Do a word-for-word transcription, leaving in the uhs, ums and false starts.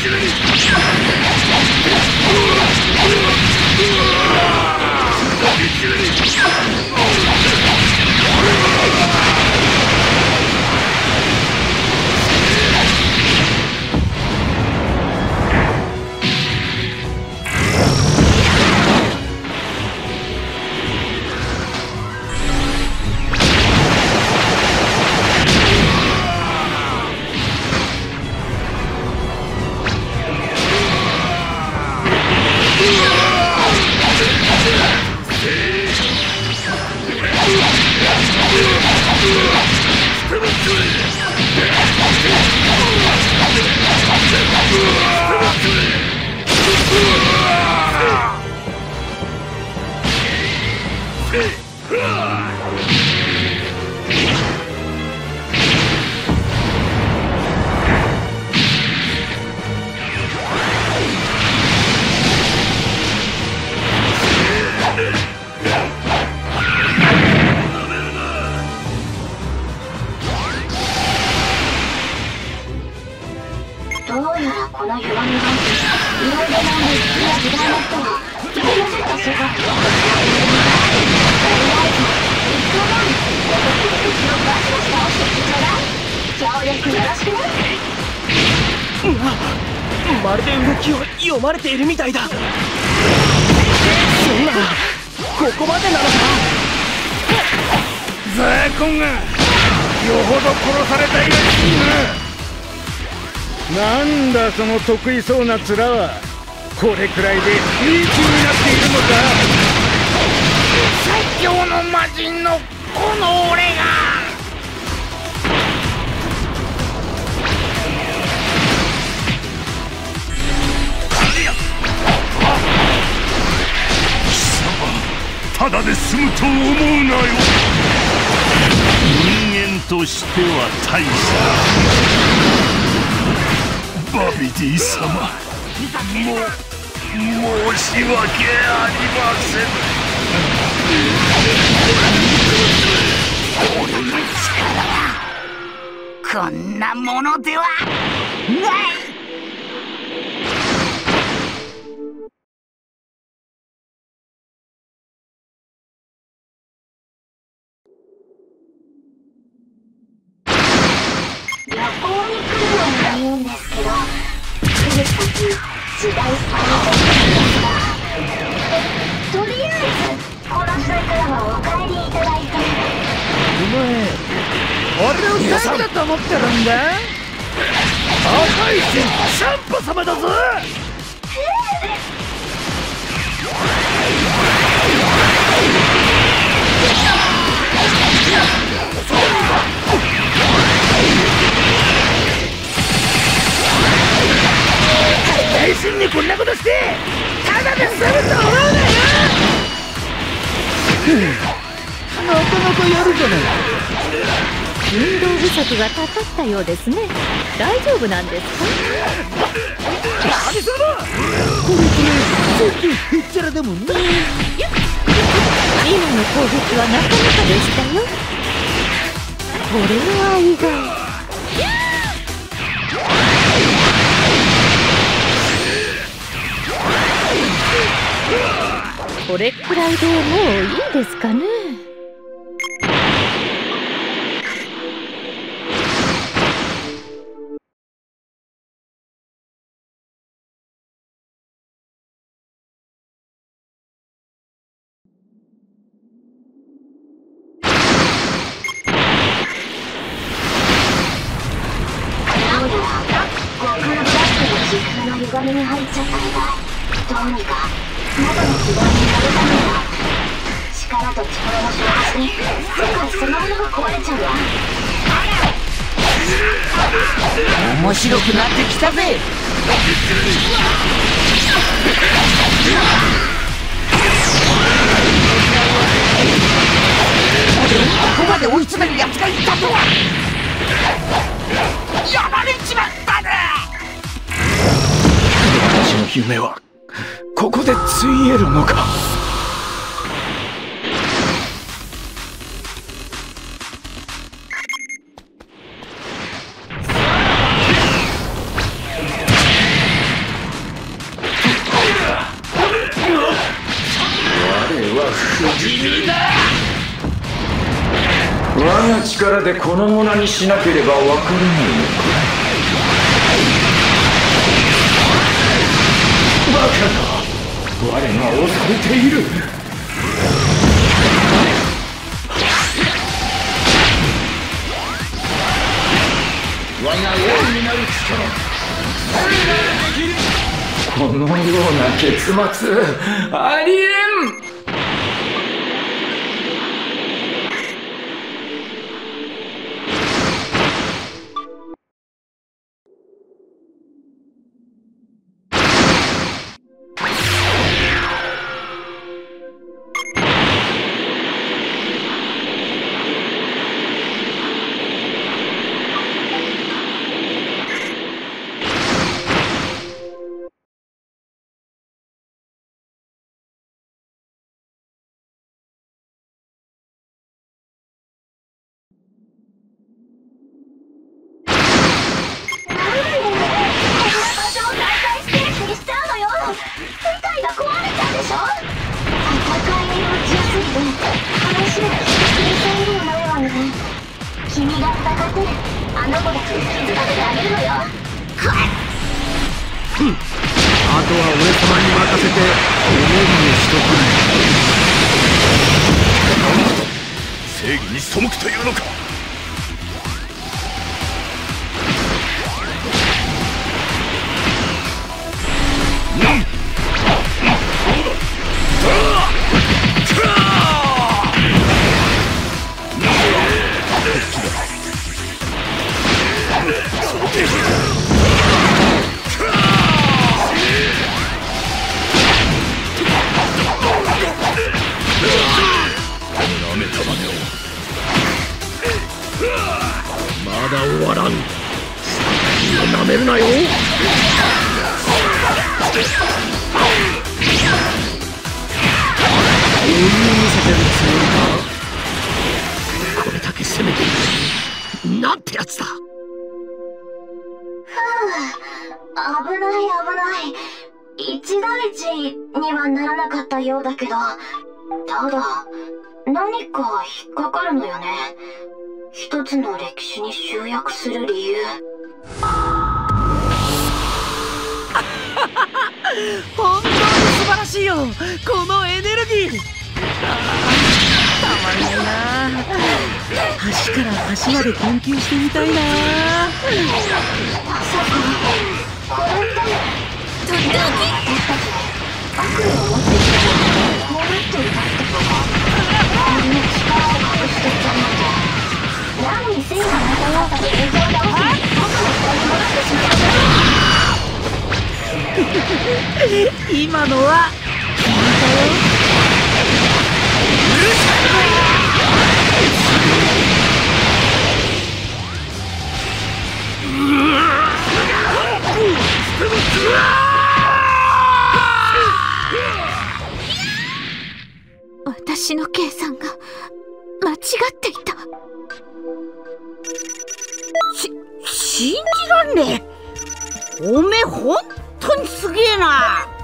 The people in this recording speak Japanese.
まるで動きを読まれているみたいだ。そんな、ここまでなのか。 ザーコンがよほど殺されたいらしいな。なんだその得意そうな面は。これくらいでいい気になっているのか。最強の魔人のこの俺が。 ただで済むと思うなよ。人間としては大差。バビディ様、もう申し訳ありません。 俺の力はこんなものではない。 旅行に来るように言うんですけど、来る先時代最初ですが、とりあえずこの時代からはお帰りいただいて。 お前俺を誰だと思ってるんだ。赤い剣シャンパ様だぞ。大臣にこんなことしてただで済むと思うなよ。なかなかやるじゃない。 運動不足がたたったようですね。大丈夫なんですか。 何様これこれさっきへっちゃらでもね。 今の攻撃はなかなかでしたよ。これは意外。これくらいでもういいですかね。 歪みに入っちゃったみたい。どうにか元の軌道に乗るためには力と力の衝突に世界そのものが壊れちゃうわ。 面白くなってきたぜ。ここまで追い詰める奴がいたとは。やられちまったね。 私の夢はここでついえるのか。 力で粉々にしなければわからないのか。バカだ、我が恐れている。我が王になる力、このような結末ありえん。 君が戦ってあの子たちに気づかせてあげるのよ。 ふん、あとは俺様に任せておもりにしとく。 正義に背くというのか。 まだ終わらん。なめるなよ。見せてるつもりか。これだけ攻めているなんてやつだ。 危ない危ない。一大事にはならなかったようだけど、ただ何か引っかかるのよね。一つの歴史に集約する理由。 本当に素晴らしいよ、このエネルギー。たまんないな。端から端まで研究してみたいな。 まさかこれってとっておき。悪を持っていたら戻っていたってこと。みんな力を隠していたなんて。何にせいがなかったと映像で倒し、僕の下に戻ってしまった。 今のは聞いたよ。 私の計算が間違っていた。し、信じらんねえ。おめえほんとにすげえな。